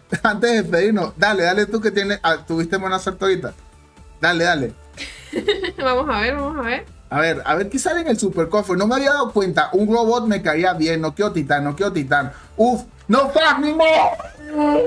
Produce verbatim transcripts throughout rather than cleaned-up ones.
antes de despedirnos, dale, dale tú que tienes, ah, tuviste buena suerte ahorita. Dale, dale. Vamos a ver, vamos a ver. A ver, a ver qué sale en el super cofre. No me había dado cuenta. Un robot me caía bien. No quiero titán, no quiero titán. Uf, no Fagni, no.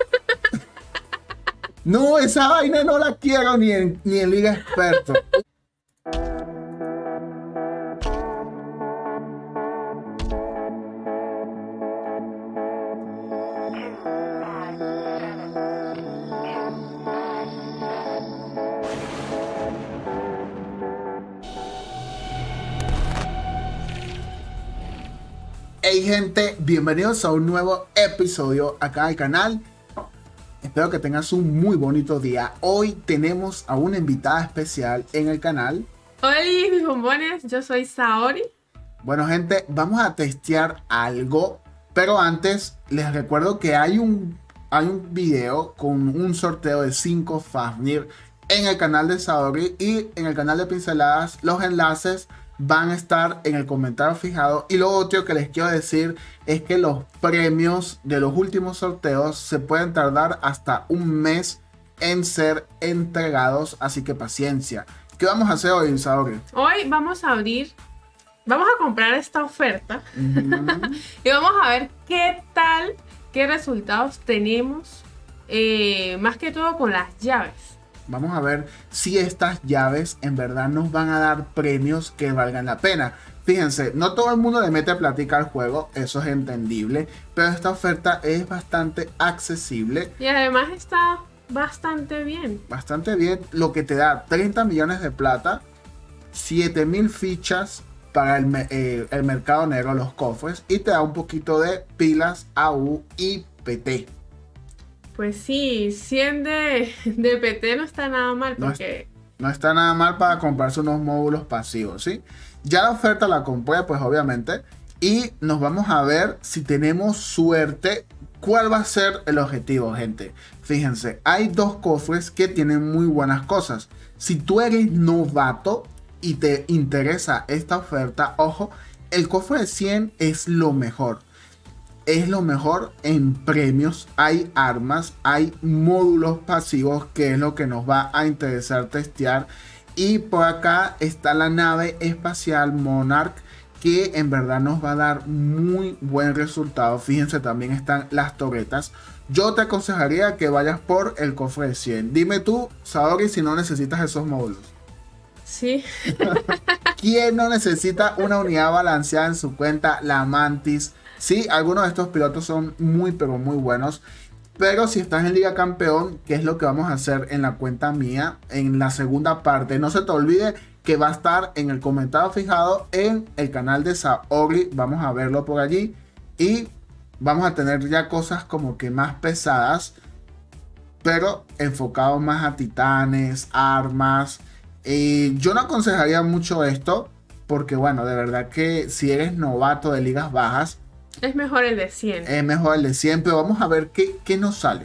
No, esa vaina no la quiero ni en, ni en Liga Experto. Hey gente, bienvenidos a un nuevo episodio acá al canal. Espero que tengas un muy bonito día. Hoy tenemos a una invitada especial en el canal. Hola mis bombones, yo soy Saori. Bueno gente, vamos a testear algo, pero antes les recuerdo que hay un, hay un video con un sorteo de cinco Fafnir en el canal de Saori y en el canal de Pinceladas. Los enlaces van a estar en el comentario fijado. Y lo otro que les quiero decir es que los premios de los últimos sorteos se pueden tardar hasta un mes en ser entregados, así que paciencia. ¿Qué vamos a hacer hoy, Saori? Hoy vamos a abrir, vamos a comprar esta oferta Uh-huh. y vamos a ver qué tal, qué resultados tenemos, eh, más que todo con las llaves. Vamos a ver si estas llaves en verdad nos van a dar premios que valgan la pena. Fíjense, no todo el mundo le mete platica al juego, eso es entendible, pero esta oferta es bastante accesible. Y además está bastante bien. Bastante bien, lo que te da treinta millones de plata, siete mil fichas para el, eh, el mercado negro, los cofres, y te da un poquito de pilas A U y P T. Pues sí, cien de, de P T no está nada mal porque... No, no está nada mal para comprarse unos módulos pasivos, ¿sí? Ya la oferta la compré, pues obviamente, y nos vamos a ver si tenemos suerte. ¿Cuál va a ser el objetivo, gente? Fíjense, hay dos cofres que tienen muy buenas cosas. Si tú eres novato y te interesa esta oferta, ojo, el cofre de cien es lo mejor. Es lo mejor en premios, hay armas, hay módulos pasivos que es lo que nos va a interesar testear. Y por acá está la nave espacial Monarch que en verdad nos va a dar muy buen resultado. Fíjense, también están las torretas. Yo te aconsejaría que vayas por el cofre de cien. Dime tú, Saori, si no necesitas esos módulos. Sí. ¿Quién no necesita una unidad balanceada en su cuenta? La Mantis. Sí, algunos de estos pilotos son muy pero muy buenos. Pero si estás en Liga Campeón, que es lo que vamos a hacer en la cuenta mía, en la segunda parte, no se te olvide que va a estar en el comentario fijado en el canal de Saori. Vamos a verlo por allí. Y vamos a tener ya cosas como que más pesadas, pero enfocado más a titanes, armas. Y yo no aconsejaría mucho esto, porque bueno, de verdad que si eres novato de ligas bajas, Es mejor el de cien. es mejor el de cien, pero vamos a ver qué, qué nos sale.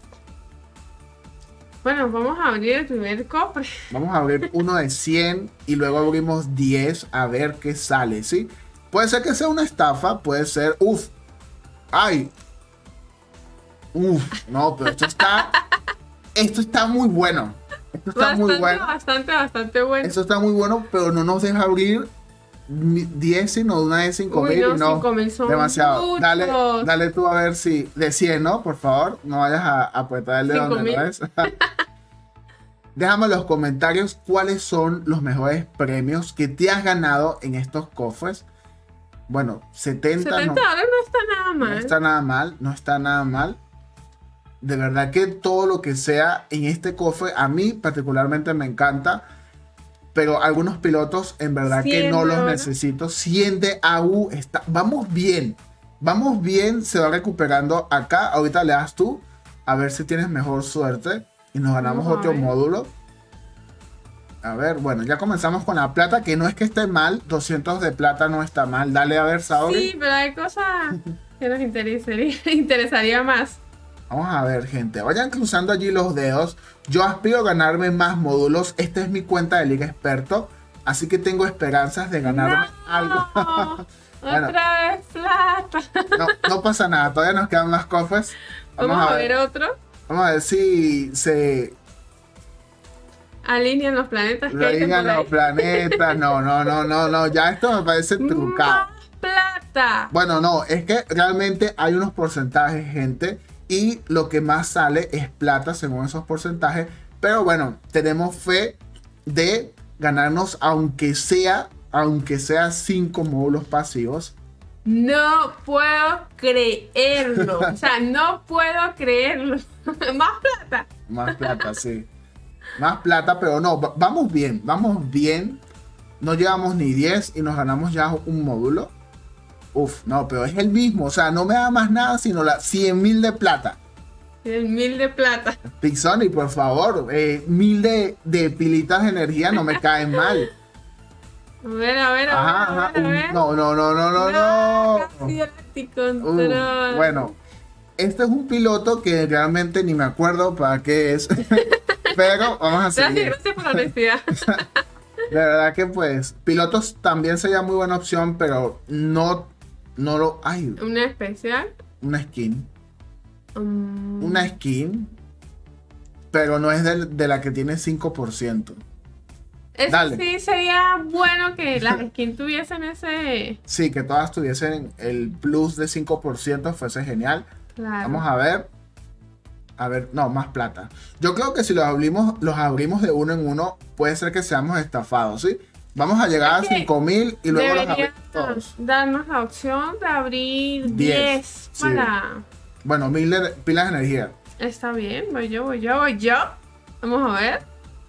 Bueno, vamos a abrir el primer cofre. Vamos a abrir uno de cien y luego abrimos diez a ver qué sale, ¿sí? Puede ser que sea una estafa, puede ser, uff, ay, uff, no, pero esto está, esto está muy bueno. Esto está Bastante, muy bueno. bastante, bastante bueno. Esto está muy bueno, pero no nos deja abrir diez sino una de cinco Uy, mil no, y no, cinco mil son demasiado. muchos. Dale, dale tú a ver si de cien, ¿no? Por favor, no vayas a, a apretar el dedo cinco donde mil. no es. Déjame en los comentarios cuáles son los mejores premios que te has ganado en estos cofres. Bueno, setenta, setenta no, dólares no está nada no mal. está nada mal, no está nada mal. De verdad que todo lo que sea en este cofre a mí particularmente me encanta. Pero algunos pilotos en verdad que no los cien, ¿no? necesito. cien de A U está. Vamos bien. Vamos bien. Se va recuperando acá. Ahorita le das tú. A ver si tienes mejor suerte. Y nos ganamos Vamos a otro ver. módulo. A ver, bueno, ya comenzamos con la plata. Que no es que esté mal. doscientos de plata no está mal. Dale a ver, Saori. Sí, pero hay cosas que nos interesaría, interesaría más. Vamos a ver, gente. Vayan cruzando allí los dedos. Yo aspiro a ganarme más módulos. Esta es mi cuenta de Liga Experto. Así que tengo esperanzas de ganarme No, algo. Bueno. Otra vez plata. No, no pasa nada. Todavía nos quedan más cofres. Vamos, Vamos a ver, ver otro. Vamos a ver si se alinean los planetas. Alinean los planetas. No, no, no, no, no. Ya esto me parece trucado. Más plata. Bueno, no, es que realmente hay unos porcentajes, gente. Y lo que más sale es plata según esos porcentajes. Pero bueno, tenemos fe de ganarnos, aunque sea, aunque sea cinco módulos pasivos. No puedo creerlo. O sea, no puedo creerlo. Más plata. Más plata, sí. Más plata, pero no, vamos bien, vamos bien. No llevamos ni diez y nos ganamos ya un módulo. Uf, no, pero es el mismo. O sea, no me da más nada sino las cien mil de plata. cien mil de plata. Pixoni, por favor. Eh, mil de, de pilitas de energía no me caen mal. A ver, a ver, a ajá, ver. Ajá, a ver, a ver. Un, no, no, no, no, no, no. Casi anticontrol. Uh, bueno, este es un piloto que realmente ni me acuerdo para qué es. Pero vamos a seguir. Gracias, gracias por la honestidad. De verdad que pues, pilotos también sería muy buena opción, pero no, no lo... Ay, ¿Una especial? una skin. Um... Una skin, pero no es de, de la que tiene cinco por ciento. Eso Dale. Sí sería bueno que las skins tuviesen ese... Sí, que todas tuviesen el plus de cinco por ciento, fuese genial. Claro. Vamos a ver. A ver, no, más plata. Yo creo que si los abrimos, los abrimos de uno en uno, puede ser que seamos estafados, ¿sí? Vamos a llegar es a cinco mil y luego los abrimos todos. Darnos la opción de abrir diez sí. para... Bueno, mil de pilas de energía. Está bien, voy yo, voy yo, voy yo. Vamos a ver.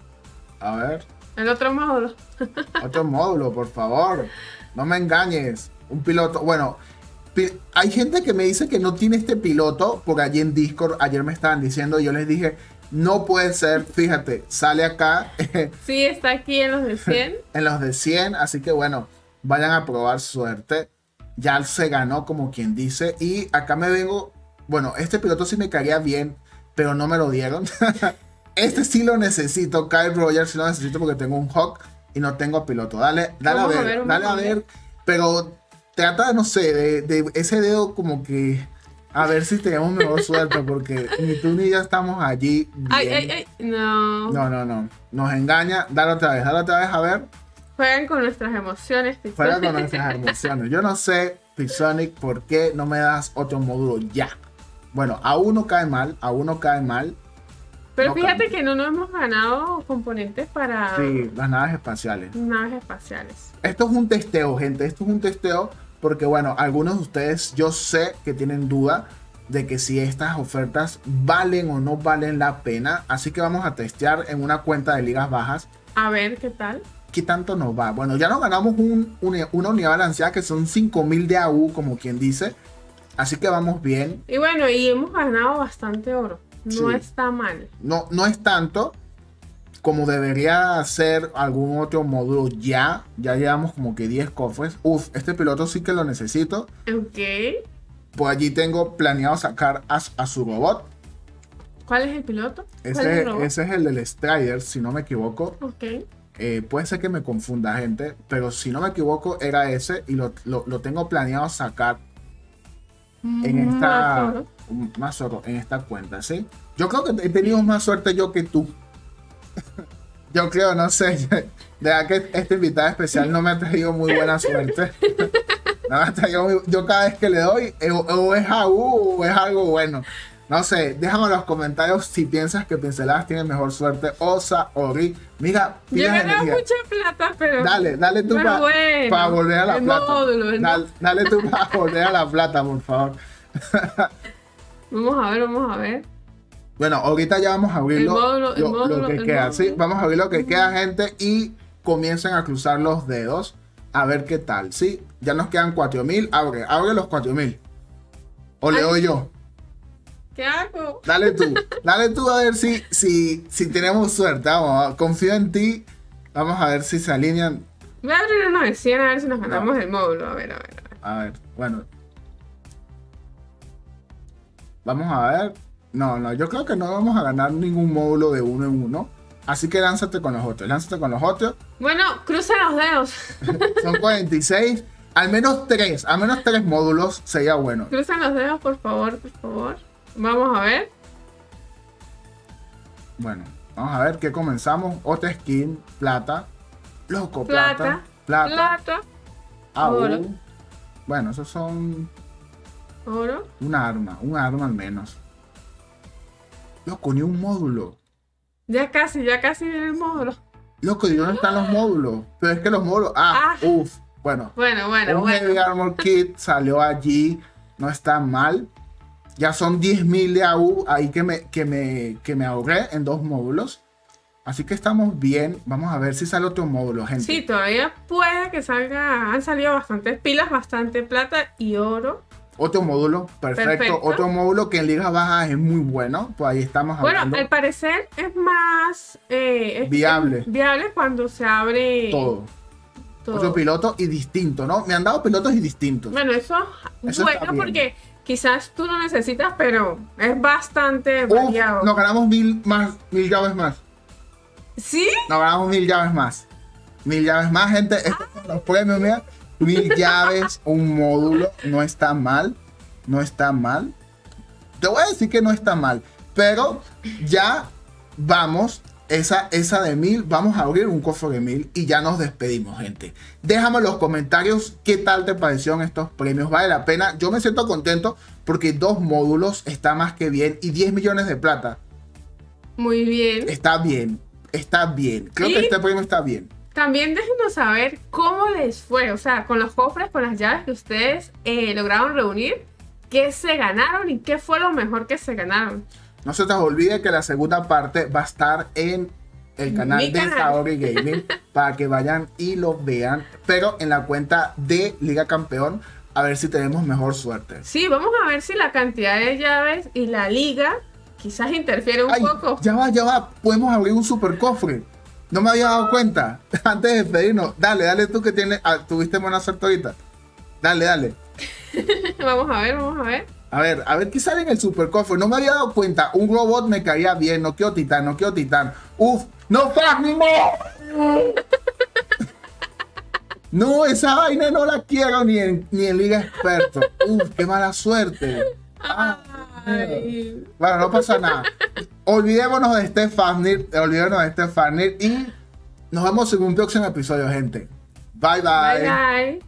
A ver. El otro módulo. Otro módulo, por favor. No me engañes. Un piloto. Bueno, pi hay gente que me dice que no tiene este piloto. Porque allí en Discord ayer me estaban diciendo. Y yo les dije, no puede ser. Fíjate, sale acá. Sí, está aquí en los de cien. En los de cien. Así que bueno, vayan a probar suerte. Ya se ganó, como quien dice. Y acá me vengo. Bueno, este piloto sí me caería bien. Pero no me lo dieron. Este sí lo necesito, Kyle Rogers sí lo necesito porque tengo un Hawk y no tengo piloto. Dale, dale a ver, a ver dale a ver. ver. Pero trata, no sé, de, de ese dedo como que a ver si tenemos mejor suerte porque ni tú ni yo estamos allí bien. Ay, ay, ay, no. No, no, no. Nos engaña. Dale otra vez, dale otra vez a ver. Juegan con nuestras emociones, Pixonic. Juegan con nuestras emociones. Yo no sé, Pixonic, por qué no me das otro módulo ya. Bueno, a uno cae mal, a uno cae mal. Pero no fíjate cambia. que no nos hemos ganado componentes para... Sí, las naves espaciales. Naves espaciales. Esto es un testeo, gente. Esto es un testeo porque, bueno, algunos de ustedes yo sé que tienen duda de que si estas ofertas valen o no valen la pena. Así que vamos a testear en una cuenta de ligas bajas. A ver, ¿qué tal? ¿Qué tanto nos va? Bueno, ya nos ganamos un, un, una unidad balanceada que son cinco mil de A U, como quien dice. Así que vamos bien. Y bueno, y hemos ganado bastante oro. No Sí. está mal. No, no es tanto como debería ser algún otro módulo ya. Ya llevamos como que diez cofres. Uf, este piloto sí que lo necesito. Ok. Por allí tengo planeado sacar a, a su robot. ¿Cuál es el piloto? ¿Cuál es Ese, el robot? ese es el del Strider, si no me equivoco. Ok. Eh, puede ser que me confunda, gente. Pero si no me equivoco, era ese. Y lo, lo, lo tengo planeado sacar en esta... Más oro. Más oro en esta cuenta, ¿sí? Yo creo que he tenido más suerte yo que tú. Yo creo, no sé. De verdad que esta invitada especial no me ha traído muy buena suerte. No me ha traído muy- yo cada vez que le doy, eh, o, o es A U o es algo bueno. No sé, déjame en los comentarios si piensas que Pinceladas tiene mejor suerte. Osa, Ori. Mira, Yo pilas he de ganado energía. mucha plata, pero... Dale, dale tú Pero para bueno, volver a la el plata. módulo, el dale, dale tú para volver a la plata, por favor. Vamos a ver, vamos a ver. Bueno, ahorita ya vamos a abrir El lo, módulo, el lo- lo módulo, que el queda, módulo. ¿sí? Vamos a abrir lo que queda, gente, y comiencen a cruzar los dedos a ver qué tal, ¿sí? Ya nos quedan cuatro mil, abre, abre los cuatro mil. O le Ay. doy yo. ¿Qué hago? Dale tú, dale tú a ver si, si, si tenemos suerte, vamos, confío en ti. Vamos a ver si se alinean. Voy a abrir uno de cien a ver si nos ganamos el módulo. A ver, a ver, a ver. A ver, bueno. Vamos a ver. No, no, yo creo que no vamos a ganar ningún módulo de uno en uno. Así que lánzate con los otros, lánzate con los otros. Bueno, crucen los dedos. Son cuarenta y seis. Al menos tres, al menos tres módulos sería bueno. Crucen los dedos, por favor, por favor. Vamos a ver. Bueno, vamos a ver qué comenzamos. Otra skin, plata. Loco, plata. Plata. Plata. Plata. Ah, oro. uh. Bueno, esos son Oro. un arma, un arma al menos. Loco, ni un módulo. Ya casi, ya casi viene el módulo. Loco, ¿y dónde están los módulos? Pero es que los módulos. Ah, Ah. uff. Bueno, Bueno, bueno, un bueno. Heavy Armor Kit salió allí. No está mal. Ya son diez mil de A U ahí que me, que, me, que me ahorré en dos módulos. Así que estamos bien. Vamos a ver si sale otro módulo, gente. Sí, todavía puede que salga. Han salido bastantes pilas, bastante plata y oro. Otro módulo, perfecto. Perfecto. Otro módulo que en ligas bajas es muy bueno. Pues ahí estamos Bueno, hablando. al parecer es más eh, es- Viable. es viable cuando se abre Todo. todo. Otro piloto y distinto, ¿no? Me han dado pilotos y distintos. Bueno, eso es Eso está bueno bien. porque quizás tú lo necesitas, pero es bastante Uf, variado. nos ganamos mil más, mil llaves más. ¿Sí? Nos ganamos mil llaves más. Mil llaves más, gente. Estos son los premios, mira. Mil llaves, un módulo. No está mal. No está mal. Te voy a decir que no está mal. Pero ya vamos. Esa, esa de mil. Vamos a abrir un cofre de mil. Y ya nos despedimos, gente. Déjame en los comentarios qué tal te parecieron estos premios. Vale la pena. Yo me siento contento porque dos módulos está más que bien. Y diez millones de plata. Muy bien. Está bien. Está bien. Creo Y- que este premio está bien. También déjenos saber cómo les fue, o sea, con los cofres, con las llaves que ustedes eh, lograron reunir, qué se ganaron y qué fue lo mejor que se ganaron. No se te olvide que la segunda parte va a estar en el canal Mi de canal. Saori Gaming para que vayan y lo vean, pero en la cuenta de Liga Campeón, a ver si tenemos mejor suerte. Sí, vamos a ver si la cantidad de llaves y la liga quizás interfiere un Ay, poco. ya va, ya va, podemos abrir un super cofre. No me había dado cuenta antes de despedirnos. Dale, dale tú que tienes, ah, tuviste buena suerte ahorita. Dale, dale. Vamos a ver, vamos a ver. A ver, a ver qué sale en el super cofre. No me había dado cuenta. Un robot me caía bien. No quiero titán, no quiero titán. Uf, no Fagni, no. No, esa vaina no la quiero ni en, ni en Liga Experto. Uf, qué mala suerte. Ah, Ay. bueno, no pasa nada. Olvidémonos de este Fafnir. Olvidémonos de este Fafnir. Y nos vemos en un próximo episodio, gente. Bye, bye. Bye bye.